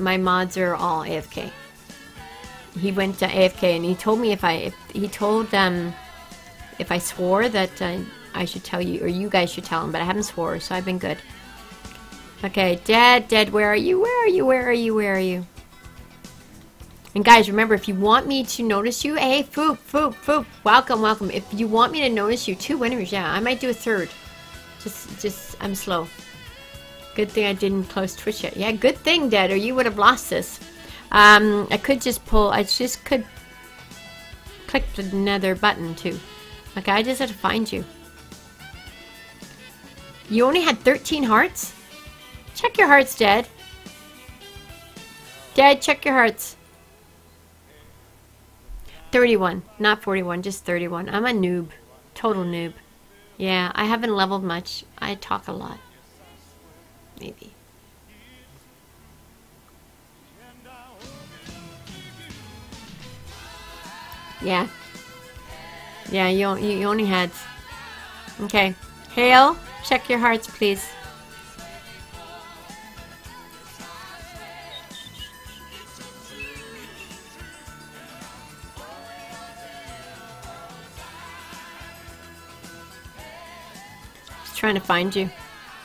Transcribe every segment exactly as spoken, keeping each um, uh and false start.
my mods are all A F K. He went to A F K and he told me if I, if he told um, if I swore that uh, I should tell you, or you guys should tell him, but I haven't swore, so I've been good. Okay, Dad, Dad, where are you? Where are you? Where are you? Where are you? And guys, remember, if you want me to notice you, hey, Foop, Foop, Foop, welcome, welcome. If you want me to notice you, two winners, yeah, I might do a third. Just, just, I'm slow. Good thing I didn't close Twitch yet. Yeah, good thing, Dad, or you would have lost this. Um, I could just pull, I just could click another button, too. Okay, I just had to find you. You only had thirteen hearts? Check your hearts, Dad. Dad, check your hearts. thirty-one, not forty-one, just thirty-one. I'm a noob. Total noob. Yeah, I haven't leveled much. I talk a lot. Maybe. Yeah. Yeah, you, you only had... Okay. Hale, check your hearts, please. Trying to find you.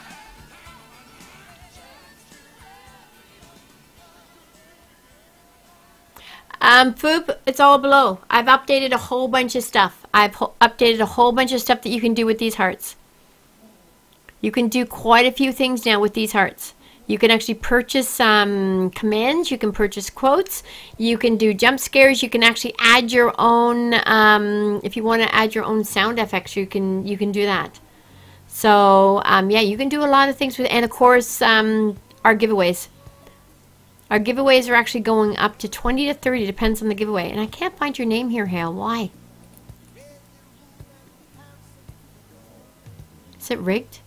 Um, Foop, it's all below. I've updated a whole bunch of stuff. I've updated a whole bunch of stuff that you can do with these hearts. You can do quite a few things now with these hearts. You can actually purchase um, commands. You can purchase quotes. You can do jump scares. You can actually add your own. Um, if you want to add your own sound effects, you can. You can do that. So, um, yeah, you can do a lot of things with, and of course, um, our giveaways. Our giveaways are actually going up to twenty to thirty, depends on the giveaway. And I can't find your name here, Hale. Why? Is it rigged?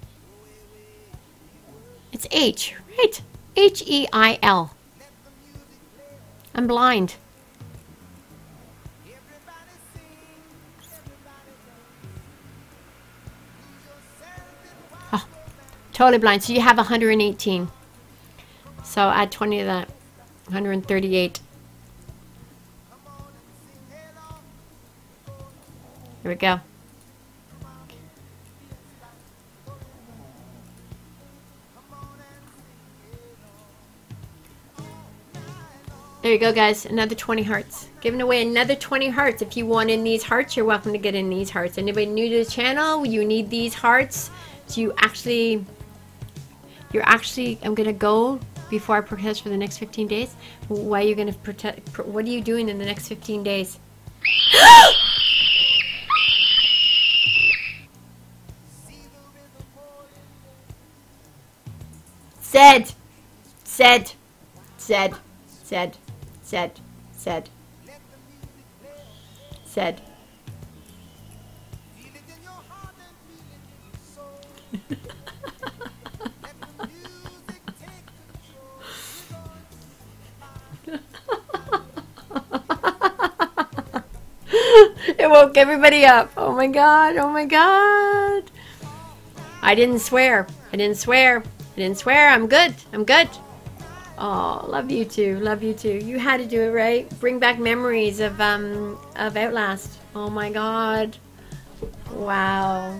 It's H, right? H E I L. I'm blind. Totally blind. So you have one hundred eighteen. So add twenty to that. one hundred thirty-eight. Here we go. There you go, guys. Another twenty hearts. Giving away another twenty hearts. If you want in these hearts, you're welcome to get in these hearts. Anybody new to the channel, you need these hearts. So you actually... You're actually, I'm going to go before I protest for the next fifteen days. Why are you going to protest? What are you doing in the next fifteen days? Said. Said. Said. Said. Said. Said. Said. It woke everybody up. Oh my god, oh my god. I didn't swear. I didn't swear. I didn't swear. I'm good. I'm good. Oh, love you too. Love you too. You had to do it, right? Bring back memories of um of Outlast. Oh my god. Wow.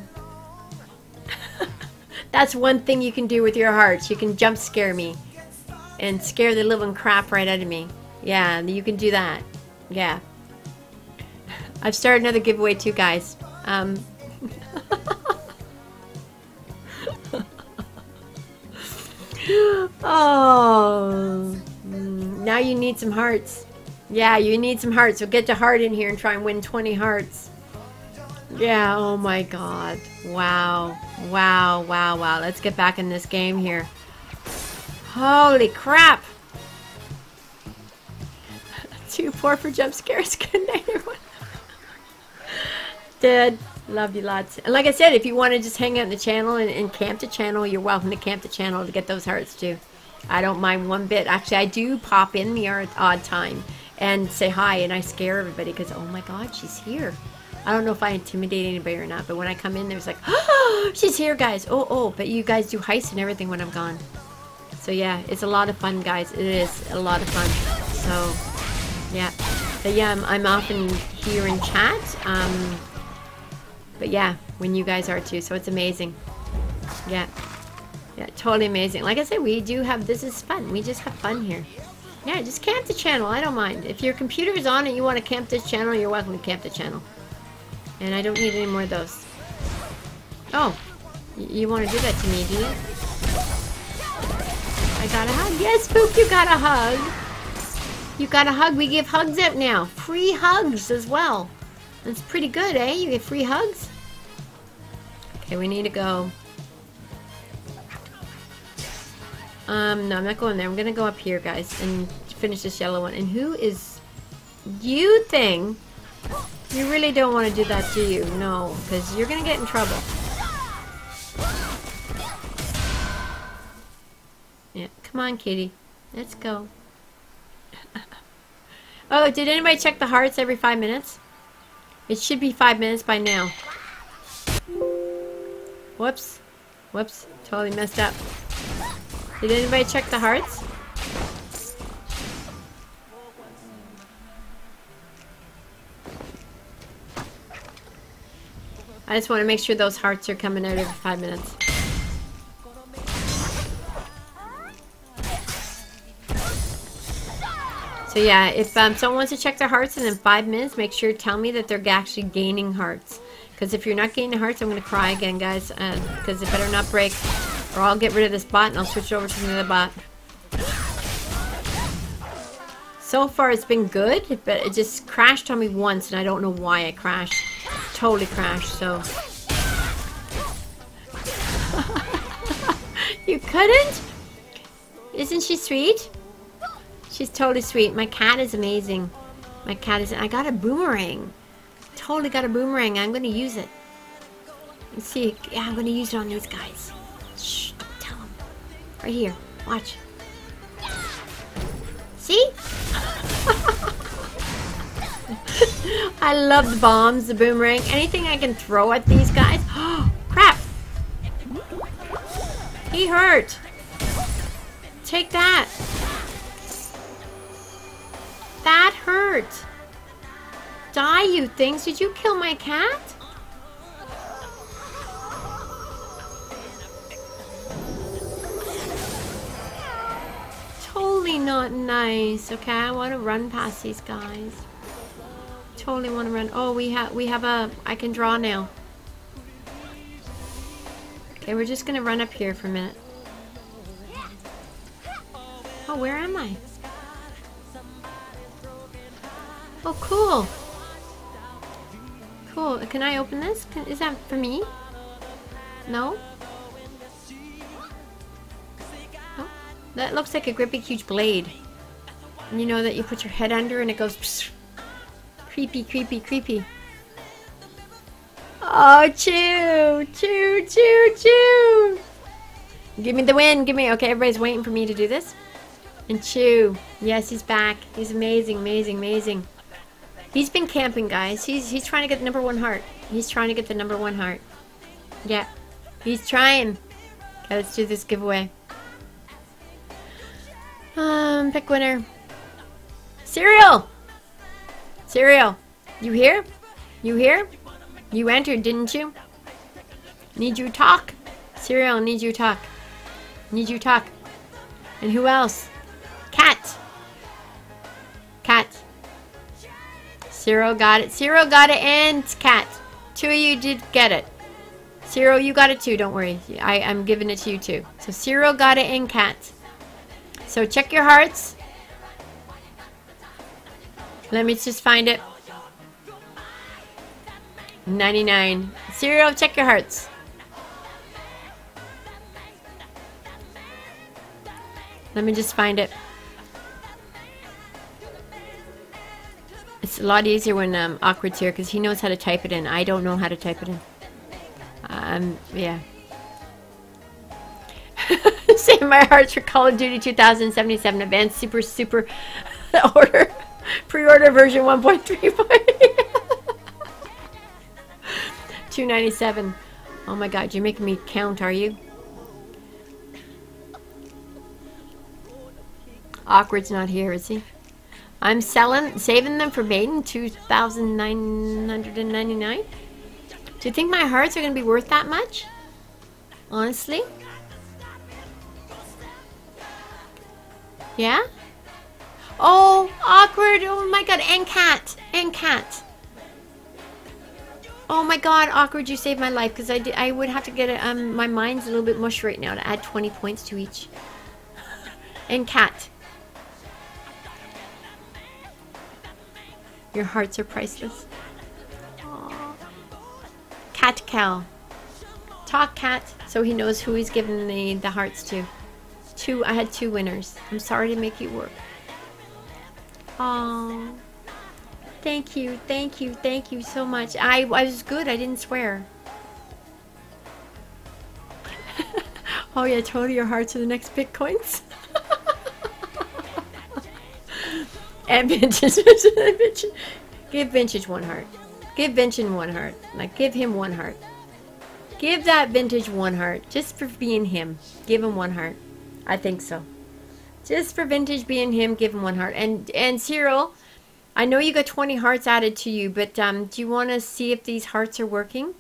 That's one thing you can do with your hearts. You can jump scare me and scare the living crap right out of me. Yeah, you can do that. Yeah. I've started another giveaway too, guys. Um, oh, now you need some hearts. Yeah, you need some hearts. So get the heart in here and try and win twenty hearts. Yeah, oh my god. Wow. Wow, wow, wow. Let's get back in this game here. Holy crap. Too poor for jump scares. Good night, everyone. Dad, love you lots. And like I said, if you want to just hang out in the channel and, and camp the channel, you're welcome to camp the channel to get those hearts too. I don't mind one bit. Actually, I do pop in the odd, odd time and say hi, and I scare everybody because, oh my god, she's here. I don't know if I intimidate anybody or not, but when I come in, there's like, oh, she's here, guys. Oh, oh, but you guys do heists and everything when I'm gone. So So yeah, it's a lot of fun, guys. It is a lot of fun. So yeah, but yeah, I'm, I'm often here in chat. Um, but yeah, when you guys are too, so it's amazing. Yeah, yeah, totally amazing. Like I said, we do have, this is fun. We just have fun here. Yeah, just camp the channel. I don't mind. If your computer is on and you want to camp this channel, you're welcome to camp the channel. And I don't need any more of those. Oh, you want to do that to me, do you? I got a hug. Yes, Spook, you got a hug. You got a hug. We give hugs out now. Free hugs as well. That's pretty good, eh? You get free hugs. Okay, we need to go. Um, no, I'm not going there. I'm gonna go up here, guys, and finish this yellow one. And who is you thing? You really don't want to do that, do you? No, because you're gonna get in trouble. Yeah, come on, kitty. Let's go. Oh, did anybody check the hearts every five minutes? It should be five minutes by now. Whoops. Whoops. Totally messed up. Did anybody check the hearts? I just want to make sure those hearts are coming out every five minutes. So yeah, if um, someone wants to check their hearts and in five minutes, make sure to tell me that they're actually gaining hearts. Because if you're not gaining hearts, I'm going to cry again, guys. Because uh, it better not break. Or I'll get rid of this bot and I'll switch over to another bot. So far it's been good, but it just crashed on me once and I don't know why it crashed. It totally crashed, so. You couldn't? Isn't she sweet? She's totally sweet. My cat is amazing. My cat is... I got a boomerang. Totally got a boomerang. I'm going to use it. Let's see. Yeah, I'm going to use it on these guys. Shh, don't tell them. Right here. Watch. See? I love the bombs, the boomerang. Anything I can throw at these guys. Oh, crap. He hurt. Take that. That hurt. Die, you things. Did you kill my cat? Totally not nice. Okay, I want to run past these guys. Totally want to run. Oh, we have we have a I can draw now. Okay, we're just gonna run up here for a minute. Oh, where am I? Oh, cool. Cool. Can I open this? Can, is that for me? No? Oh, that looks like a great big huge blade. And you know that you put your head under and it goes psh, creepy, creepy, creepy. Oh, chew, chew, chew, chew. Give me the win. Give me. Okay, everybody's waiting for me to do this. And Chew. Yes, he's back. He's amazing, amazing, amazing. He's been camping, guys. He's he's trying to get the number one heart. He's trying to get the number one heart. Yeah, he's trying. Okay, let's do this giveaway. Um, pick winner. Cereal. Cereal. You here? You here? You entered, didn't you? Need you talk. Cereal, need you talk. Need you talk. And who else? Cat. Cat. Cyril got it. Cyril got it and Cat. Two of you did get it. Cyril, you got it too. Don't worry. I, I'm giving it to you too. So Cyril got it and Cat. So check your hearts. Let me just find it. ninety-nine. Cyril, check your hearts. Let me just find it. It's a lot easier when um, Awkward's here because he knows how to type it in. I don't know how to type it in. Um, yeah. Save my hearts for Call of Duty two thousand seventy-seven Advanced Super Super Order. Pre-order version one point three. two ninety-seven. Oh my god, you're making me count, are you? Awkward's not here, is he? I'm selling, saving them for maiden, two thousand nine hundred ninety-nine. Do you think my hearts are going to be worth that much? Honestly? Yeah? Oh, Awkward. Oh my god. And Cat. And Cat. Oh my god, Awkward, you saved my life. Because I, did, I would have to get it. Um, my mind's a little bit mush right now to add twenty points to each. And Cat. Your hearts are priceless. Aww. Cat Cal. Talk, Cat, so he knows who he's giving the, the hearts to. Two, I had two winners. I'm sorry to make you work. Oh, thank you, thank you, thank you so much. I, I was good, I didn't swear. Oh yeah, totally, your hearts are the next Bitcoins. And Vintage, Vintage, give Vintage one heart. Give Vintage one heart. Like, give him one heart. Give that Vintage one heart. Just for being him. Give him one heart. I think so. Just for Vintage being him, give him one heart. And and Cyril, I know you got twenty hearts added to you, but um, do you want to see if these hearts are working?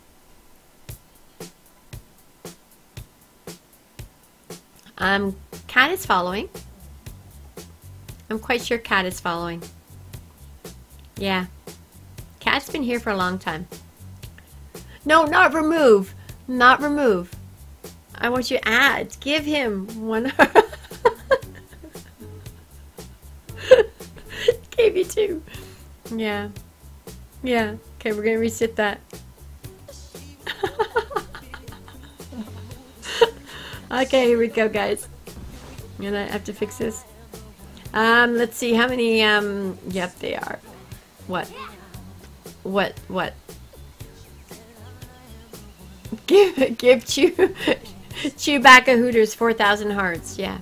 Um, Cat is following. I'm quite sure Cat is following. Yeah. Cat's been here for a long time. No, not remove. Not remove. I want you to add. Give him one heart. Gave you two. Yeah. Yeah. Okay, we're going to reset that. Okay, here we go, guys. I'm going to have to fix this. Um, let's see how many, um, yep, they are. What? What? What? Give, give Chew, Chewbacca Hooters four thousand hearts, yeah.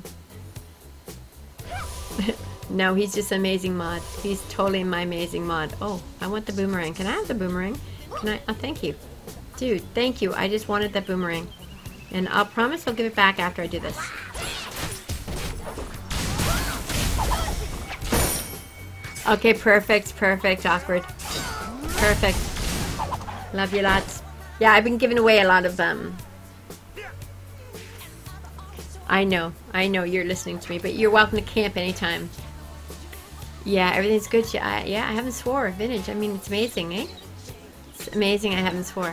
No, he's just amazing mod. He's totally my amazing mod. Oh, I want the boomerang. Can I have the boomerang? Can I? Oh, thank you. Dude, thank you. I just wanted that boomerang. And I'll promise I'll give it back after I do this. Okay, perfect, perfect, Awkward. Perfect. Love you lots. Yeah, I've been giving away a lot of um I know, I know you're listening to me, but you're welcome to camp anytime. Yeah, everything's good. Yeah, I, yeah, I haven't swore. Vintage. I mean, it's amazing, eh? It's amazing I haven't swore.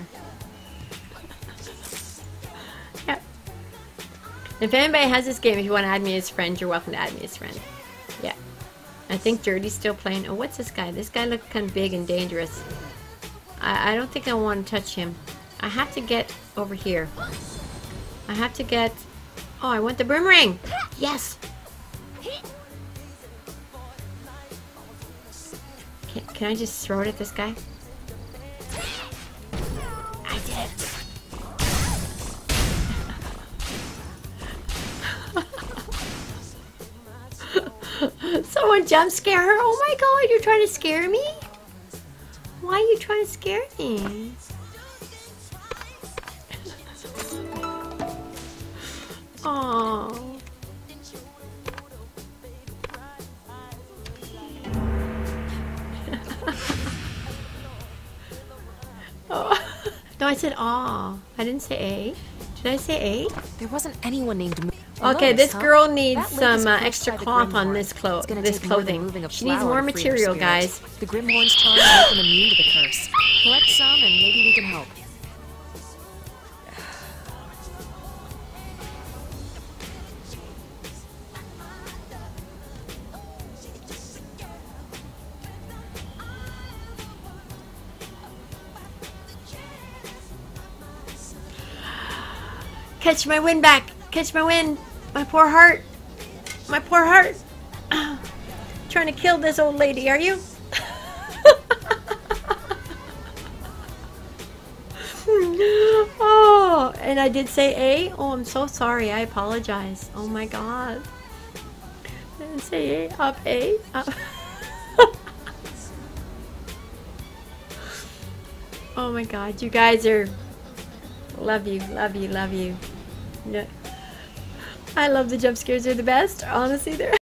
Yep. If anybody has this game, if you want to add me as friend, you're welcome to add me as friend. Yeah. I think Dirty's still playing. Oh, what's this guy? This guy looks kind of big and dangerous. I, I don't think I want to touch him. I have to get over here. I have to get... Oh, I want the boomerang! Yes! Can, can I just throw it at this guy? I did it! Someone jump scare her? Oh my god, you're trying to scare me? Why are you trying to scare me? Oh. Oh. No, I said aw. I didn't say A. Did I say A? There wasn't anyone named. Okay, this girl needs some uh, extra cloth on this clo this clothing. She needs more material, guys. The Grimhorn's charm make them immune to the curse. Collect some, and maybe we can help. Catch my wind back! Catch my wind! My poor heart! My poor heart! Trying to kill this old lady, are you? Oh, and I did say A? Oh, I'm so sorry. I apologize. Oh my god. I didn't say A. Up A. Up. Oh my god. You guys are... Love you. Love you. Love you. No. I love the jump scares. They're the best. Honestly, they're...